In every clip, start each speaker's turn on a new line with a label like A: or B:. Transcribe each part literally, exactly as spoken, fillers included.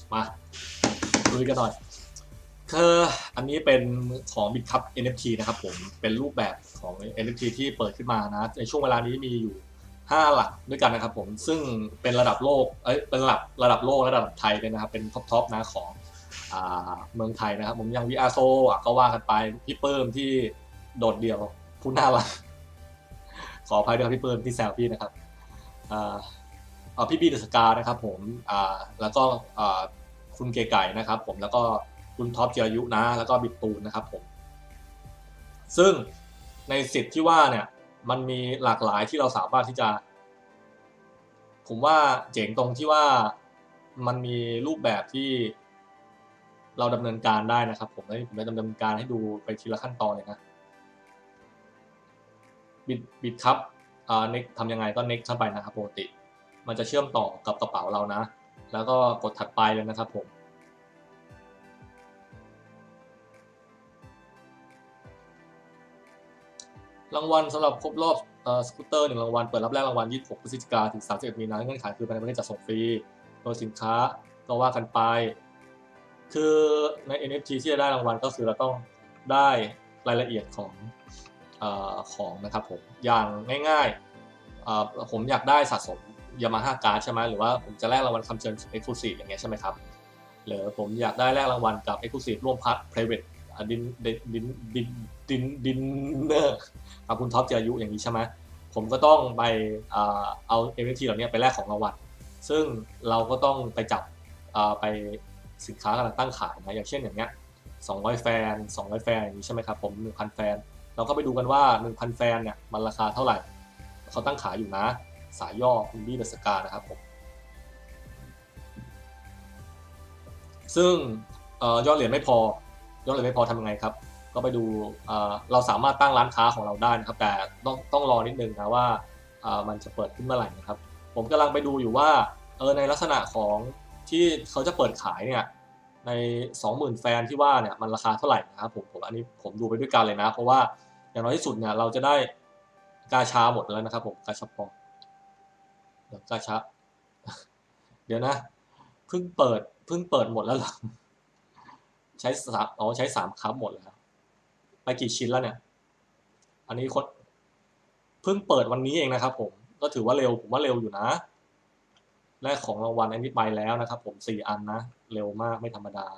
A: มาดูกันหน่อยคืออันนี้เป็นของ BitCup เอ็น เอฟ ที นะครับผมเป็นรูปแบบของ เอ็น เอฟ ที ที่เปิดขึ้นมานะในช่วงเวลานี้มีอยู่ห้าหลักด้วยกันนะครับผมซึ่งเป็นระดับโลกเอ้ยเป็นระดับระดับโลกและระดับไทยเลยนะครับเป็นท็อปๆนะของอ่าเมืองไทยนะครับผมอย่าง วี อาร์ โซ อ่ะก็ว่ากันไปพี่เปิ้มที่โดดเดี่ยวผู้น่ารักขออภัยด้วยครับพี่เปิ้มที่แซวพี่นะครับอ่าพี่บีเดอะสกานะครับผมอ่าแล้วก็อ่าคุณเก๋ไก่นะครับผมแล้วก็คุณท็อปจิรายุนะแล้วก็บิ๊กตูนนะครับผมซึ่งในสิทธิ์ที่ว่าเนี่ยมันมีหลากหลายที่เราสามารถที่จะผมว่าเจ๋งตรงที่ว่ามันมีรูปแบบที่เราดำเนินการได้นะครับผมผมจะดำเนินการให้ดูไปทีละขั้นตอนเลยนะบิดบิดครับอ่าเน็กทำยังไงก็เน็กเข้าไปนะครับปกติมันจะเชื่อมต่อกับกระเป๋าเรานะแล้วก็กดถัดไปเลยนะครับผมรางวัลสำหรับครบรอบสกูตเตอร์หนึ่งรางวัลเปิดรับแรกรางวัลยี่สิบหกพฤศจิกายนถึงสามสิบเอ็ดมีนาเงื่อนไขคือภายในประเทศจะส่งฟรีโดยสินค้าก็ว่ากันไปคือใน เอ็น เอฟ ที ที่จะได้รางวัลก็คือเราต้องได้รายละเอียดของอของนะครับผมอย่างง่ายๆผมอยากได้สะสม Yamaha Card ใช่ไหมหรือว่าผมจะแลกรางวัลคำเชิญ Exclusive อย่างเงี้ยใช่ไหมครับหรือผมอยากได้แลกรางวัลกับ Exclusive ร่วมพัฒ Private ดินดินดินดินดินเนอร์กับคุณท็อปจิรายุอย่างนี้ใช่ไหมผมก็ต้องไปเอา เอ็น เอฟ ที เหล่านี้ไปแลกของรางวัลซึ่งเราก็ต้องไปจับไปสินค้ากำลังตั้งขายนะอย่างเช่นอย่างเงี้ยสองร้อยแฟนสองร้อยแฟนอย่างนี้ใช่ไหมครับผม หนึ่งพัน แฟนเราก็ไปดูกันว่า หนึ่งพัน แฟนเนี่ยมันราคาเท่าไหร่เขาตั้งขายอยู่นะสายย่อคุณบี้เดอะสกานะครับผมซึ่งยอดเหรียญไม่พอยอดเหรียญไม่พอทำยังไงครับก็ไปดูเราสามารถตั้งร้านค้าของเราได้นะครับแต่ต้องต้องรอนิดนึงนะว่ามันจะเปิดขึ้นเมื่อไหร่นะครับผมกำลังไปดูอยู่ว่าเออในลักษณะของที่เขาจะเปิดขายเนี่ยใน สองหมื่น แฟนที่ว่าเนี่ยมันราคาเท่าไหร่นะครับผมผมอันนี้ผมดูไปด้วยกันเลยนะเพราะว่าอย่างน้อยที่สุดเนี่ยเราจะได้กาชาหมดแล้วนะครับผมกาชาปองเดี๋ยวกาชาเดี๋ยวนะเพิ่งเปิดเพิ่งเปิดหมดแล้วหรอใช้สามอ๋อใช้สามคัพหมดแล้วไปกี่ชิ้นแล้วเนี่ยอันนี้คนเพิ่งเปิดวันนี้เองนะครับผมก็ถือว่าเร็วผมว่าเร็วอยู่นะแรกของรางวัลอันนี้ไปแล้วนะครับผมสี่อันนะเร็วมากไม่ธรรมดา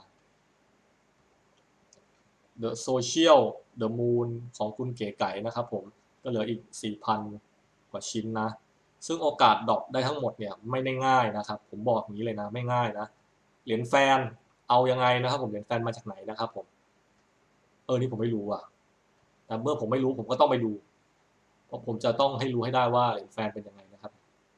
A: The Social The Moon ของคุณเก๋ไก่นะครับผมก็เหลืออีก สี่พัน กว่าชิ้นนะซึ่งโอกาสดรอปได้ทั้งหมดเนี่ยไม่ได้ง่ายนะครับผมบอกอย่างนี้เลยนะไม่ง่ายนะเหรียญแฟนเอายังไงนะครับผมเหรียญแฟนมาจากไหนนะครับผมเออนี่ผมไม่รู้อ่ะแต่เมื่อผมไม่รู้ผมก็ต้องไปดูเพราะผมจะต้องให้รู้ให้ได้ว่าเหรียญแฟนเป็นยังไงนะครับ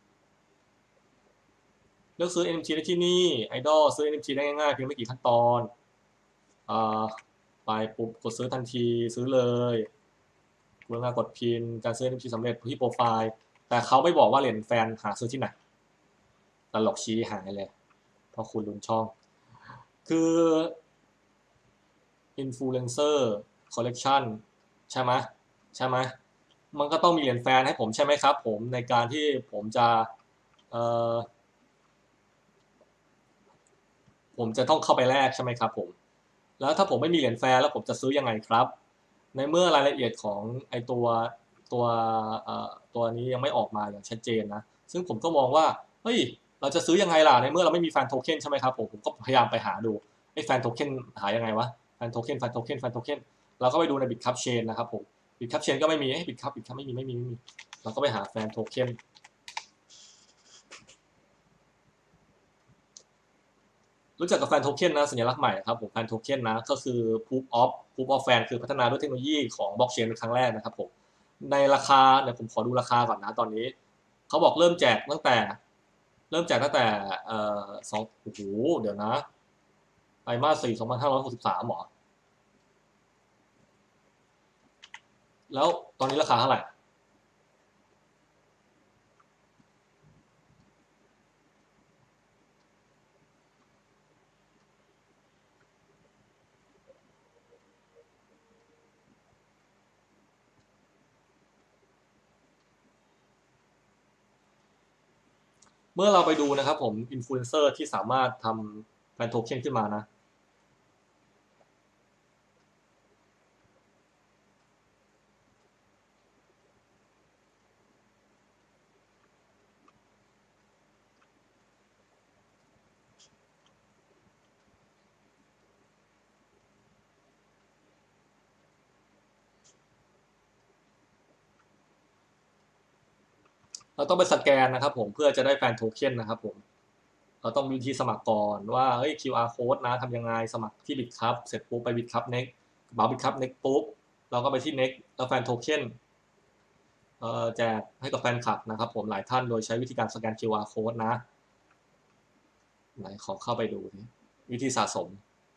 A: เลือกซื้อ เอ็น เอ็ม ที ได้ที่นี่ไอดอลซื้อ เอ็น เอ็ม ที ได้ง่ายๆเพียงไม่กี่ขั้นตอนอ่าไปปุ๊บกดซื้อทันทีซื้อเลยเวลากดพินการซื้อ เอ็น เอ็ม ที สำเร็จที่โปรไฟล์แต่เขาไม่บอกว่าเหรียญแฟนหาซื้อที่ไหนตลกชี้หายเลยเพราะคุณลุนช่องคือ Influencer Collection ใช่ไหมใช่ไหมมันก็ต้องมีเหรียญแฟนให้ผมใช่ไหมครับผมในการที่ผมจะเอ่อผมจะต้องเข้าไปแลกใช่ไหมครับผมแล้วถ้าผมไม่มีเหรียญแฟนแล้วผมจะซื้อยังไงครับในเมื่อรายละเอียดของไอตัวตัวตัวนี้ยังไม่ออกมาอย่างชัดเจนนะซึ่งผมก็มองว่าเฮ้ยเราจะซื้อยังไงล่ะในเมื่อเราไม่มีแฟนโทเค็นใช่ไหมครับผมผมก็พยายามไปหาดูไอ้แฟนโทเค็นหายังไงวะแฟนโทเค็นแฟนโทเค็นแฟนโทเค็นเราก็ไปดูในบิตคัพเชนนะครับผมบิตคัพเชนก็ไม่มีไอ้บิตคัพบิตคัพไม่มีไม่มีไม่มีเราก็ไปหาแฟนโทเค็นรู้จักกับแฟนโทเค็นนะสัญลักษณ์ใหม่ครับผมแฟนโทเค็นนะก็คือ proof of proof of fan คือพัฒนาด้วยเทคโนโลยีของบล็อกเชนเป็นครั้งแรกนะครับผมในราคาเดี๋ยวผมขอดูราคาก่อนนะตอนนี้เขาบอกเริ่มแจกตั้งแต่เริ่มแจกตั้งแต่เอ่อสองโอ้โหเดี๋ยวนะไตรมาสสี่สองพันห้าร้อยหกสิบสามหรอแล้วตอนนี้ราคาเท่าไหร่เมื่อเราไปดูนะครับผมอินฟลูเอนเซอร์ที่สามารถทำแฟนโทเค็นขึ้นมานะเราต้องไปสแกนนะครับผมเพื่อจะได้แฟนโทเค็นนะครับผมเราต้องมีวิธีสมัครก่อนว่าเฮ้ย คิว อาร์ code นะทำยังไงสมัครที่บิตครับเสร็จปุ๊บไปบิตครับเน็กบัฟบิตครับเน็กปุ๊บเราก็ไปที่เน็กแล้วแฟนโทเค็นเอ่อแจกให้กับแฟนคลับนะครับผมหลายท่านโดยใช้วิธีการสแกน คิว อาร์ code นะไหนขอเข้าไปดูวิธีสะสม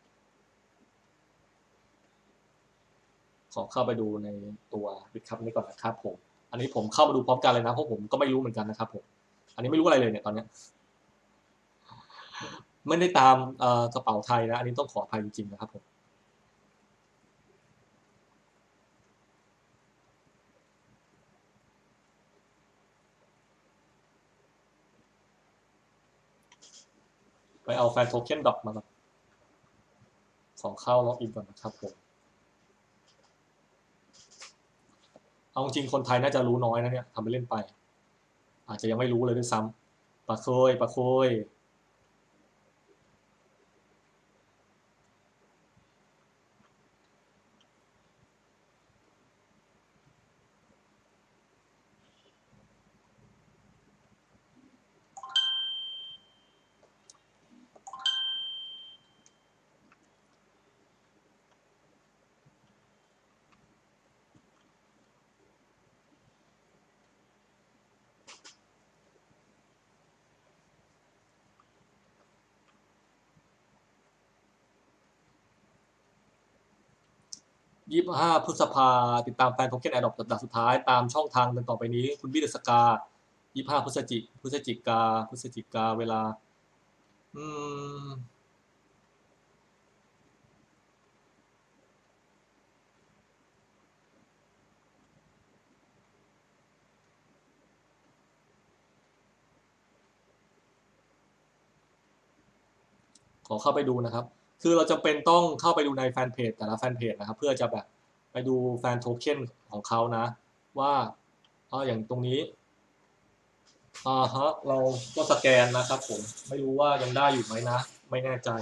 A: ขอเข้าไปดูในตัวบิตครับนี้ก่อนนะครับผมอันนี้ผมเข้ามาดูพร้อมกันเลยนะเพราะผมก็ไม่รู้เหมือนกันนะครับผมอันนี้ไม่รู้อะไรเลยเนี่ยตอนนี้ไม่ได้ตามกระเป๋าไทยนะอันนี้ต้องขออภัยจริงๆนะครับผมไปเอาแฟนโทเค็นดอกมาขอเข้าล็อกอินก่อนนะครับผมเอาจริงคนไทยน่าจะรู้น้อยนะเนี่ยทำไปเล่นไปอาจจะยังไม่รู้เลยด้วยซ้ำปะโคยปะโคยยี่สิบห้าพฤษภาติดตามแฟนโทเค็นแอร์ดรอปสัปดาห์สุดท้ายตามช่องทางดังต่อไปนี้คุณบี้เดอะสกายี่สิบห้าพฤศจิพฤศจิกาพฤศจิกาเวลาอืมขอเข้าไปดูนะครับคือเราจะเป็นต้องเข้าไปดูในแฟนเพจแต่ละแฟนเพจนะครับเพื่อจะแบบไปดูแฟนโทเค็นของเขานะว่าเอออย่างตรงนี้อ่าฮะเราก็สแกนนะครับผมไม่รู้ว่ายังได้อยู่ไหมนะไม่แน่ใจ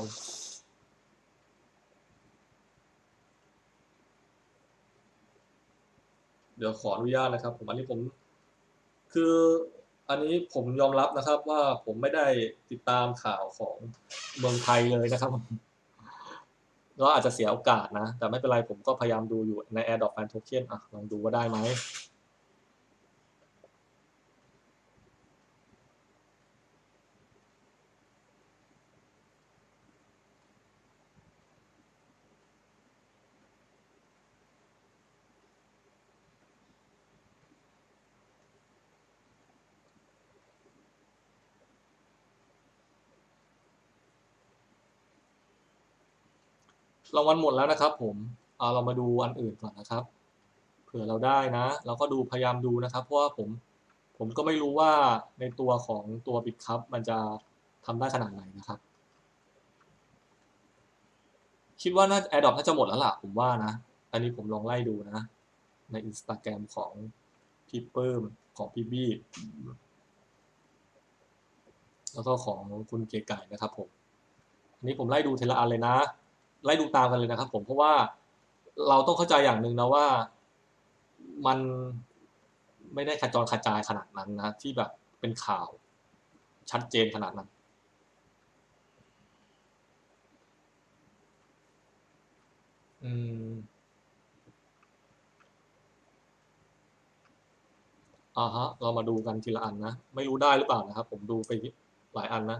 A: เดี๋ยวขออนุญาตนะครับผมอันนี้ผมคืออันนี้ผมยอมรับนะครับว่าผมไม่ได้ติดตามข่าวของเมืองไทยเลยนะครับก็อาจจะเสียโอกาสนะแต่ไม่เป็นไรผมก็พยายามดูอยู่ใน AirDrop Fan Token อ่ะลองดูว่าได้ไหมรางวัลหมดแล้วนะครับผมเอาเรามาดูอันอื่นก่อนนะครับเผื่อเราได้นะเราก็ดูพยายามดูนะครับเพราะว่าผมผมก็ไม่รู้ว่าในตัวของตัวบิตคัพมันจะทำได้ขนาดไหนนะครับคิดว่าน่า AirDrop น่าจะหมดแล้วล่ะผมว่านะอันนี้ผมลองไล่ดูนะใน Instagram ของพี่เปิ้มของพี่บี้แล้วก็ของคุณเก๋ไก่นะครับผมอันนี้ผมไล่ดูทีละอันเลยนะไล่ดูตามกันเลยนะครับผมเพราะว่าเราต้องเข้าใจอย่างหนึ่งนะว่ามันไม่ได้ขจรกระจายขนาดนั้นนะที่แบบเป็นข่าวชัดเจนขนาดนั้นอืมอ่าฮะเรามาดูกันทีละอันนะไม่รู้ได้หรือเปล่านะครับผมดูไปหลายอันนะ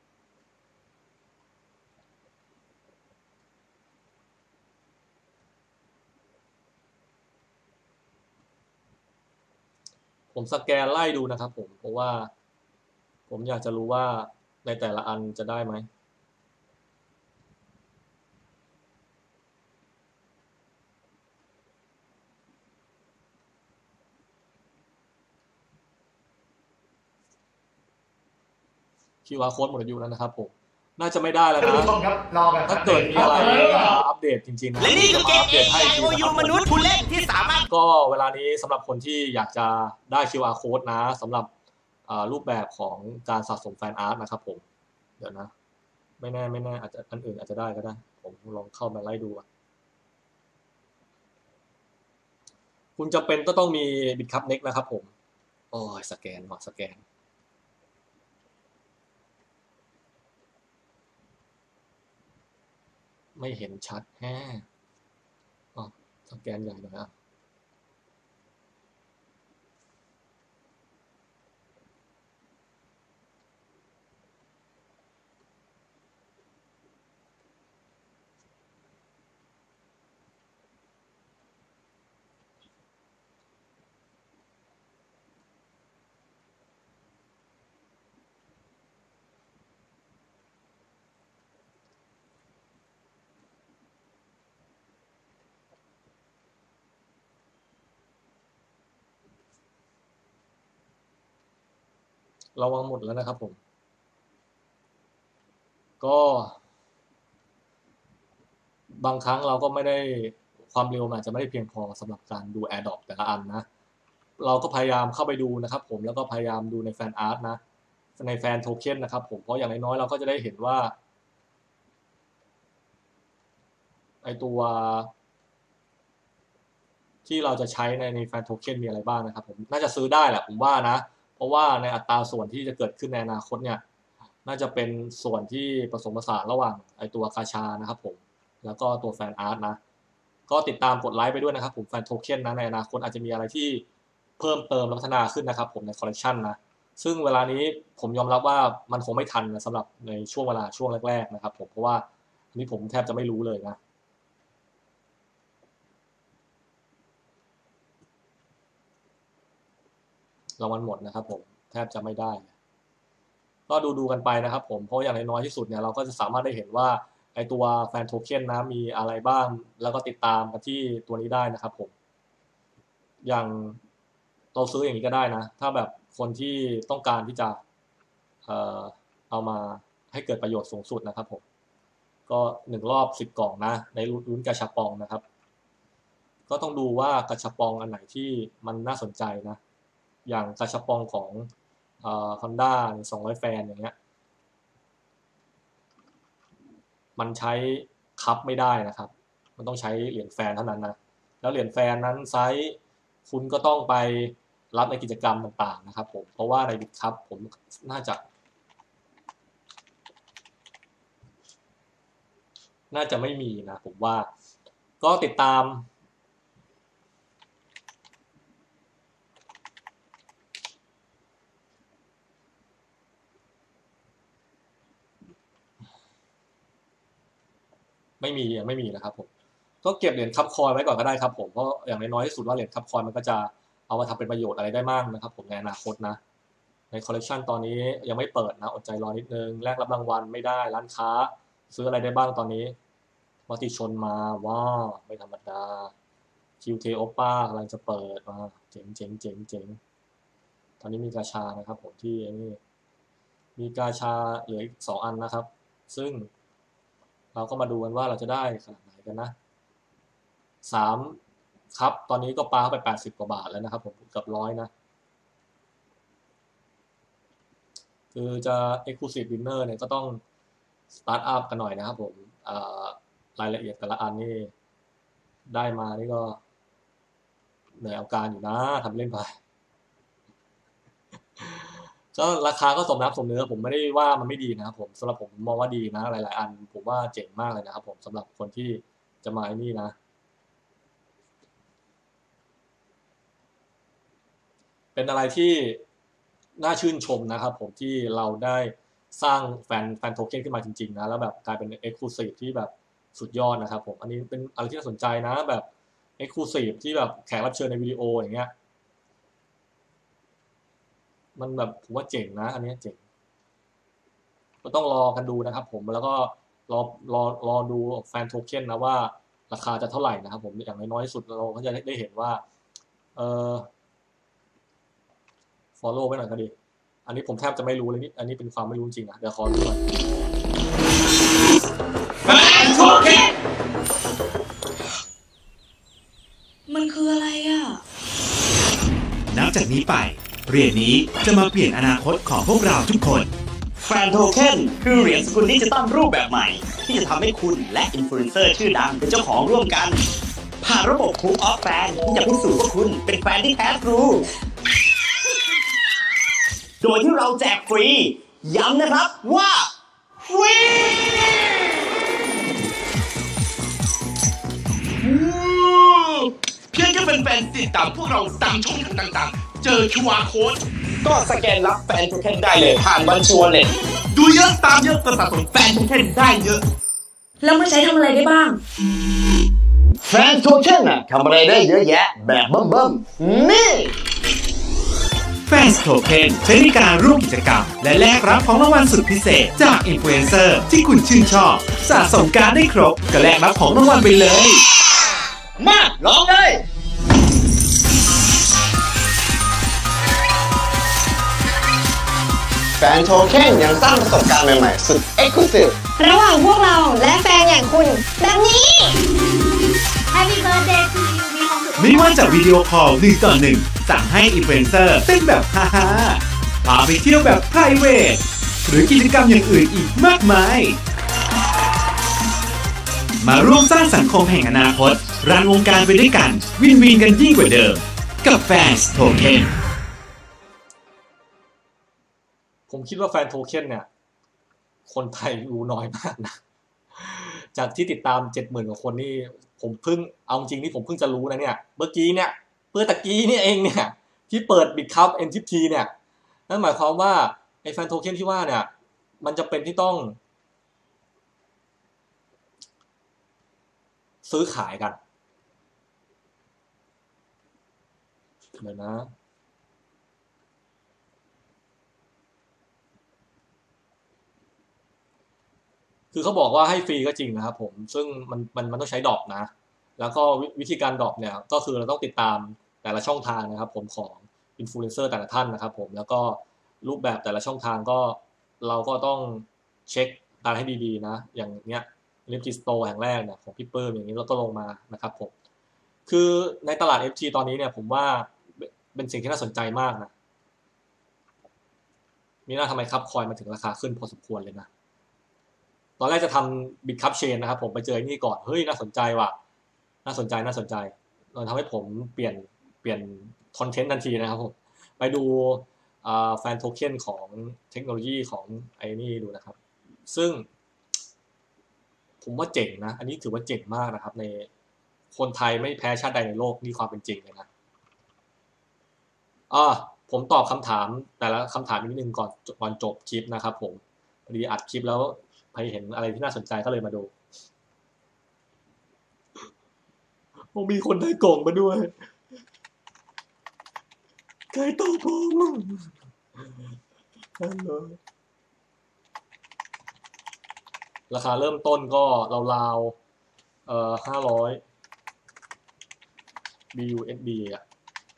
A: ผมสแกนไล่ดูนะครับผมเพราะว่าผมอยากจะรู้ว่าในแต่ละอันจะได้ไหมคิวอาร์ code หมดอายุแล้วนะครับผมน่าจะไม่ได้แล้ว
B: ท่าน
A: นะ
B: ผู้ชมครับรอกัน
A: ถ้าเกิดมีอะไร
B: คบ
A: อัปเดตจริงๆนะ
C: และนี่คือเกม
A: อัปเดตให้
C: เอ ไอ โอ ยู มนุษย์ผู้เล่นที่สามารถ
A: ก็เวลานี้สำหรับคนที่อยากจะได้ คิว อาร์ code นะสำหรับรูปแบบของการสะสมแฟนอาร์ตนะครับผมเดี๋ยวนะไม่แน่ไม่แน่อาจจะอันอื่นอาจจะได้ก็ได้ผมลองเข้ามาไล่ดูคุณจำเป็นก็ต้องมีบิตคัพเน็กนะครับผมโอ้ยสแกนว่ะสแกนไม่เห็นชัดแฮะอ๋อสแกนใหญ่หน่อยอ่ะระวังหมดแล้วนะครับผมก็บางครั้งเราก็ไม่ได้ความเร็วมันอาจจะไม่ได้เพียงพอสำหรับการดู AirDrop แต่ละอันนะเราก็พยายามเข้าไปดูนะครับผมแล้วก็พยายามดูในแฟนอาร์ตนะในแฟนโทเค็นนะครับผมเพราะอย่างน้อยๆเราก็จะได้เห็นว่าไอตัวที่เราจะใช้ในในแฟนโทเค็นมีอะไรบ้างนะครับผมน่าจะซื้อได้แหละผมว่านะเพราะว่าในอัตราส่วนที่จะเกิดขึ้นในอนาคตเนี่ยน่าจะเป็นส่วนที่ผสมผสานระหว่างไอตัวกาชานะครับผมแล้วก็ตัวแฟนอาร์ตนะก็ติดตามกดไลค์ไปด้วยนะครับผมแฟนโทเค็นนะในอนาคตอาจจะมีอะไรที่เพิ่มเติมและพัฒนาขึ้นนะครับผมในคอลเลกชันนะซึ่งเวลานี้ผมยอมรับว่ามันคงไม่ทันนะสำหรับในช่วงเวลาช่วงแรกๆนะครับผมเพราะว่าอันนี้ผมแทบจะไม่รู้เลยนะรางวัลหมดนะครับผมแทบจะไม่ได้ก็ดูดูกันไปนะครับผมเพราะอย่างน้อยที่สุดเนี่ยเราก็จะสามารถได้เห็นว่าไอตัวแฟนโทเค็นนะมีอะไรบ้างแล้วก็ติดตามกันที่ตัวนี้ได้นะครับผมอย่างเราซื้ออย่างนี้ก็ได้นะถ้าแบบคนที่ต้องการที่จะเอ่อเอามาให้เกิดประโยชน์สูงสุดนะครับผมก็หนึ่งรอบสิบกล่องนะในรุ่นกาชาปองนะครับก็ต้องดูว่ากาชาปองอันไหนที่มันน่าสนใจนะอย่างกาชาปองของฮอนด้าสองร้อยแฟนอย่างเงี้ยมันใช้คัพไม่ได้นะครับมันต้องใช้เหรียญแฟนเท่านั้นนะแล้วเหรียญแฟนนั้นไซส์คุณก็ต้องไปรับในกิจกรรมต่างๆนะครับผมเพราะว่าในบิตคัพผมน่าจะน่าจะไม่มีนะผมว่าก็ติดตามไม่มีไม่มีนะครับผมก็เก็บเหรียญคัพคอยไว้ก่อนก็ได้ครับผมเพราะอย่างน้อยที่สุดว่าเหรียญคัพคอยมันก็จะเอามาทำเป็นประโยชน์อะไรได้มากนะครับผมในอนาคตนะในคอลเลกชันตอนนี้ยังไม่เปิดนะอดใจรอนิดนึงแลกรับรางวัลไม่ได้ร้านค้าซื้ออะไรได้บ้างตอนนี้มติชนมาว้าวไม่ธรรมดาคิวเทโอป้ากำลังจะเปิดมาเจ๋งเจ๋งเจ๋งเจ๋งตอนนี้มีกาชานะครับผมที่นี่มีกาชาเหลืออีกสองอันนะครับซึ่งเราก็มาดูกันว่าเราจะได้ขนาดไหนกันนะสามครับตอนนี้ก็ปาไปแปดสิบกว่าบาทแล้วนะครับผมเกือบร้อยนะคือจะ Exclusive Winner เนี่ยก็ต้องสตาร์ทอัพกันหน่อยนะครับผมรายละเอียดแต่ละอันนี่ได้มานี่ก็เหนื่อยเอาการอยู่นะทำเล่นไปก็ราคาก็สมน้ำสมเนื้อผมไม่ได้ว่ามันไม่ดีนะครับผมสำหรับผมมองว่าดีนะหลายๆอันผมว่าเจ๋งมากเลยนะครับผมสำหรับคนที่จะมาไอ้นี่นะเป็นอะไรที่น่าชื่นชมนะครับผมที่เราได้สร้างแฟนแฟนโทเค็นขึ้นมาจริงๆนะแล้วแบบกลายเป็น Exclusive ที่แบบสุดยอดนะครับผมอันนี้เป็นอะไรที่น่าสนใจนะแบบ Exclusive ที่แบบแขกรับเชิญในวิดีโออย่างเงี้ยมันแบบผมว่าเจ๋งนะอันนี้เจ๋งก็ต้องรอกันดูนะครับผมแล้วก็รอรอรอดูแฟนโทเค็นนะว่าราคาจะเท่าไหร่นะครับผมอย่างน้อยที่สุดเราก็จะได้เห็นว่าเออ follow ไว้หน่อยก็ดีอันนี้ผมแทบจะไม่รู้เลยนี่อันนี้เป็นความไม่รู้จริงนะเดี๋ยวขอดูก่อน
C: แฟนโทเค็น
B: มันคืออะไรอ่ะ
D: นับจากนี้ไปเหรียญนี้จะมาเปลี่ยนอนาคตของพวกเราทุกคน
C: แฟนโทเค็นคือเหรียญสกุลดิจิตอลรูปแบบใหม่ที่จะทำให้คุณและอินฟลูเอนเซอร์ชื่อดังเป็นเจ้าของร่วมกันผ่านระบบคูออฟแฟนที่จะพิสูจน์ว่าคุณเป็นแฟนที่แท้ทรูโดยที่เราแจกฟรีย้ำนะครับว่าฟรี
E: เพียงแค่แฟนๆติดตามพวกเราตามช่องทางต่างๆเจอ คิว อาร์ Code
C: ก็สแกนรับแฟนโทเค็นได้เลยผ่านบัญชีวอลเล็ต
E: ดูเยอะตามเยอะก็สะสมแฟนโทเค็นได้เยอะ
B: แล้วมันใช้ทำอะไรได้บ้าง
C: แฟนโทเค็นอะทำอะไรได้เยอะแยะแบบเบิ่มๆนี่
D: แฟนโทเค็นใช้ในการร่วมกิจกรรมและแลกรับของรางวัลสุดพิเศษจากอินฟลูเอนเซอร์ที่คุณชื่นชอบสะสมการได้ครบก็แลกรับของรางวัลไปเลย
C: มาลองเลยแฟนโทเค็นยังสร้างประสบการณ์ใหม่ๆสุดเอ็กซ์คลูซีฟ
F: ระหว่างพวกเราและแฟนอย่างคุณแบบนี้
B: Happy Birthday to you มีความสุข
D: ไม่ว่าจะวิดีโอคอลหนึ่งต่อหนึ่งสั่งให้อินฟลูเอนเซอร์เต้นแบบฮ่าฮ่าพาไปเที่ยวแบบ ไพรเวท หรือกิจกรรมอย่างอื่นอีกมากมายมาร่วมสร้างสังคมแห่งอนาคตรันวงการไปด้วยกันวินวินกันยิ่งกว่าเดิมกับแฟนโทเค็น
A: ผมคิดว่าแฟนโทเค็นเนี่ยคนไทยรู้น้อยมากนะจากที่ติดตาม เจ็ดหมื่น กว่าคนนี่ผมเพิ่งเอาจริงนี่ผมเพิ่งจะรู้นะเนี่ยเมื่อกี้เนี่ยเมื่อตะกี้นี่เองเนี่ยที่เปิดบิตคัพ เอ็น ที พี เนี่ยนั่นหมายความว่าไอ้แฟนโทเค็นที่ว่าเนี่ยมันจะเป็นที่ต้องซื้อขายกันเดี๋ยวนะคือเขาบอกว่าให้ฟรีก็จริงนะครับผมซึ่งมันมันมันต้องใช้ดรอปนะแล้วก็วิธีการดรอปเนี่ยก็คือเราต้องติดตามแต่ละช่องทางนะครับผมของอินฟลูเอนเซอร์แต่ละท่านนะครับผมแล้วก็รูปแบบแต่ละช่องทางก็เราก็ต้องเช็คการให้ดีๆนะอย่างเนี้ยลิฟต์สโตร์แห่งแรกเนี่ยของพี่เปิ้ลอย่างนี้แล้วก็ลงมานะครับผมคือในตลาด เอฟ ที ตอนนี้เนี่ยผมว่าเป็นสิ่งที่น่าสนใจมากนะมีน่าทำไมครับคอยมาถึงราคาขึ้นพอสมควรเลยนะตอนแรกจะทำบิตคัพเชนนะครับผมไปเจอนี่ก่อนเฮ้ยน่าสนใจว่ะน่าสนใจน่าสนใจมันทำให้ผมเปลี่ยนเปลี่ยนคอนเทนต์ทันทีนะครับผมไปดูแฟนโทเค็นของเทคโนโลยีของไอ้นี่ดูนะครับซึ่งผมว่าเจ๋งนะอันนี้ถือว่าเจ๋งมากนะครับในคนไทยไม่แพ้ชาติใดในโลกนี่ความเป็นจริงเลยนะอ่าผมตอบคำถามแต่ละคำถามนิดนึงก่อนก่อนจบคลิปนะครับผมพอดีอัดคลิปแล้วใครเห็นอะไรที่น่าสนใจก็เลยมาดูโอ้มีคนได้กล่องมาด้วยใครตอบผมฮัลโหลราคาเริ่มต้นก็ราวๆเอ่อห้าร้อย บี ยู เอส ดี อ่ะ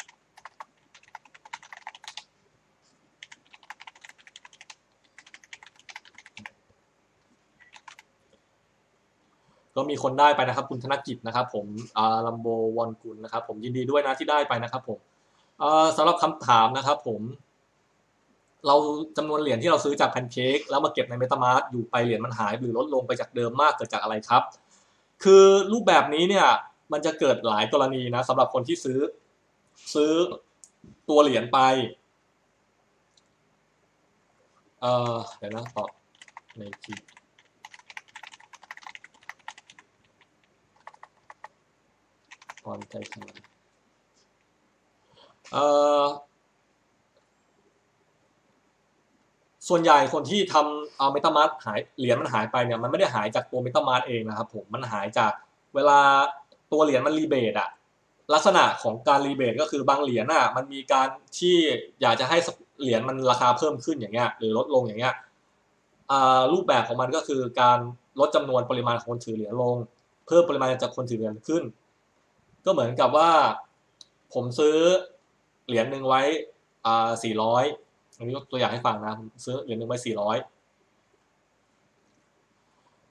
A: ก็มีคนได้ไปนะครับคุณธนกิจนะครับผมอ่าลัมโบวอนกุลนะครับผมยินดีด้วยนะที่ได้ไปนะครับผมอ่าสำหรับคำถามนะครับผมเราจำนวนเหรียญที่เราซื้อจากแพนเค้กแล้วมาเก็บใน MetaMask อยู่ไปเหรียญมันหายหรือลดลงไปจากเดิมมากเกิดจากอะไรครับคือรูปแบบนี้เนี่ยมันจะเกิดหลายกรณีนะสำหรับคนที่ซื้อซื้อตัวเหรียญไปเอ่อเดี๋ยวนะตอบในคลิปตอนใจขนาดเอ่อส่วนใหญ่คนที่ทำเอาเมตามาร์หายเหรียญมันหายไปเนี่ยมันไม่ได้หายจากตัวเมตามาร์เองนะครับผมมันหายจากเวลาตัวเหรียญมันรีเบทอะลักษณะของการรีเบทก็คือบางเหรียญอะมันมีการที่อยากจะให้เหรียญมันราคาเพิ่มขึ้นอย่างเงี้ยหรือลดลงอย่างเงี้ยรูปแบบของมันก็คือการลดจำนวนปริมาณของคนถือเหรียญลงเพิ่มปริมาณจากคนถือเหรียญขึ้นก็เหมือนกับว่าผมซื้อเหรียญหนึ่งไว้อ่าสี่ร้อยอันนี้ยกตัวอย่างให้ฟังนะผมซื้อเหรียญหนึ่งไว้สี่ร้อย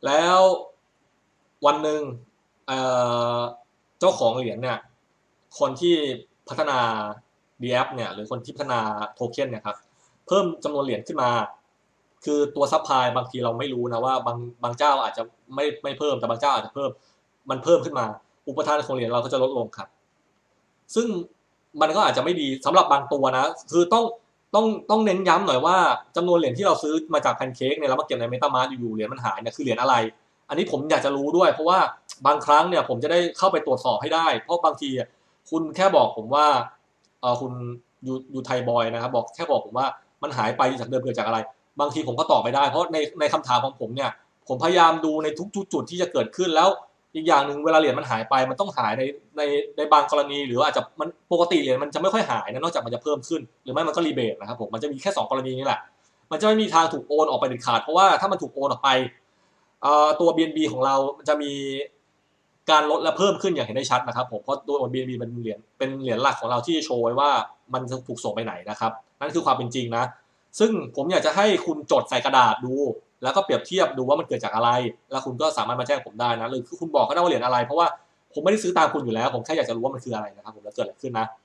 A: แล้ววันหนึ่งเอ่อเจ้าของเหรียญเนี่ยคนที่พัฒนา ดี แอป เนี่ยหรือคนที่พัฒนาโทเค็นเนี่ยครับเพิ่มจำนวนเหรียญขึ้นมาคือตัวซัพพลายบางทีเราไม่รู้นะว่าบางบางเจ้าอาจจะไม่ไม่เพิ่มแต่บางเจ้าอาจจะเพิ่มมันเพิ่มขึ้นมาอุปทานของเหรียญเราก็จะลดลงครับซึ่งมันก็อาจจะไม่ดีสำหรับบางตัวนะคือต้องต้องต้องเน้นย้ำหน่อยว่าจำนวนเหรียญที่เราซื้อมาจากแพนเค้กเนี่ยแล้วมาเก็บในเมตามาร์อยู่ๆเหรียญมันหายเนี่ยคือเหรียญอะไรอันนี้ผมอยากจะรู้ด้วยเพราะว่าบางครั้งเนี่ยผมจะได้เข้าไปตรวจสอบให้ได้เพราะบางทีคุณแค่บอกผมว่าเออคุณยูยูไทยบอยนะครับบอกแค่บอกผมว่ามันหายไปจากเดิมเกิดจากอะไรบางทีผมก็ตอบไม่ได้เพราะในในคำถามของผมเนี่ยผมพยายามดูในทุกจุดที่จะเกิดขึ้นแล้วอีกอย่างหนึ่งเวลาเหรียญมันหายไปมันต้องหายในในในบางกรณีหรืออาจจะมันปกติเหรียญมันจะไม่ค่อยหายนะนอกจากมันจะเพิ่มขึ้นหรือไม่มันก็รีเบทนะครับผมมันจะมีแค่สองกรณีนี้แหละมันจะไม่มีทางถูกโอนออกไปเด็ดขาดเพราะว่าถ้ามันถูกโอนออกไปตัว บี เอ็น บี ของเราจะมีการลดและเพิ่มขึ้นอย่างเห็นได้ชัดนะครับผมเพราะตัว บี เอ็น บี เป็นเหรียญเป็นเหรียญหลักของเราที่โชว์ไว้ว่ามันจะถูกส่งไปไหนนะครับนั่นคือความเป็นจริงนะซึ่งผมอยากจะให้คุณจดใส่กระดาษดูแล้วก็เปรียบเทียบดูว่ามันเกิดจากอะไรแล้วคุณก็สามารถมาแจ้งผมได้นะหรือคือคุณบอกก็ได้ว่าเหรียญอะไรเพราะว่าผมไม่ได้ซื้อตามคุณอยู่แล้วผมแค่อยากจะรู้ว่ามันคืออะไรนะครับผมแล้วเกิดอะไรขึ้นนะ